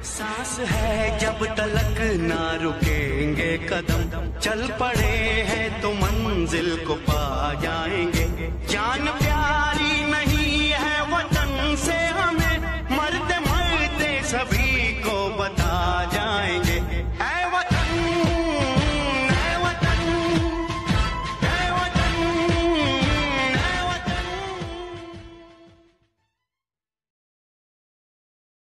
सांस है जब तलक ना रुकेंगे कदम, चल पड़े हैं तो मंजिल को पा जाएंगे। जान प्यारी नहीं है वतन से हमें, मरते मरते सभी